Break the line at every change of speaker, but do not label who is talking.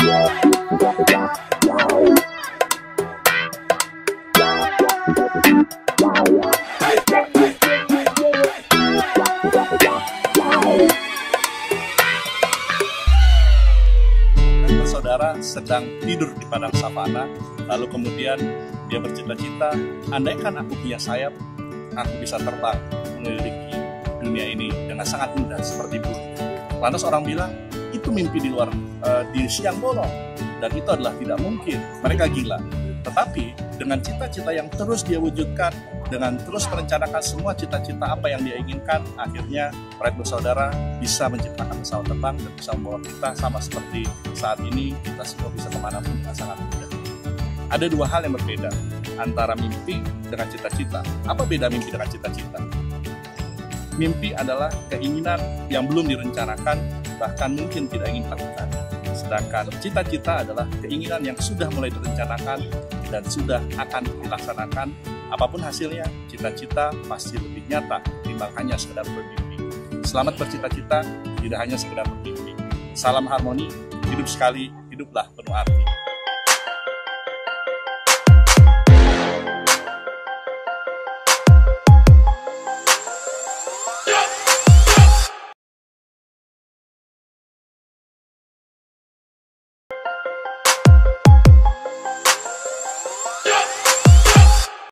Saudara sedang tidur di padang savana, lalu kemudian dia bercita-cita, andaikan aku punya sayap, aku bisa terbang mengelilingi dunia ini dengan sangat mudah seperti burung. Lantas orang bilang, itu mimpi di luar di siang bolong, dan itu adalah tidak mungkin, mereka gila. Tetapi dengan cita-cita yang terus dia wujudkan, dengan terus merencanakan semua cita-cita apa yang dia inginkan, akhirnya Pride bersaudara bisa menciptakan pesawat terbang dan bisa membawa kita sama seperti saat ini, kita semua bisa kemanapun dengan sangat mudah. Ada dua hal yang berbeda antara mimpi dengan cita-cita. Apa beda mimpi dengan cita-cita? Mimpi adalah keinginan yang belum direncanakan, bahkan mungkin tidak ingin dilakukan. Sedangkan cita-cita adalah keinginan yang sudah mulai direncanakan dan sudah akan dilaksanakan. Apapun hasilnya, cita-cita pasti lebih nyata ketimbang hanya sekedar bermimpi. Selamat bercita-cita, tidak hanya sekedar bermimpi. Salam harmoni, hidup sekali, hiduplah penuh arti.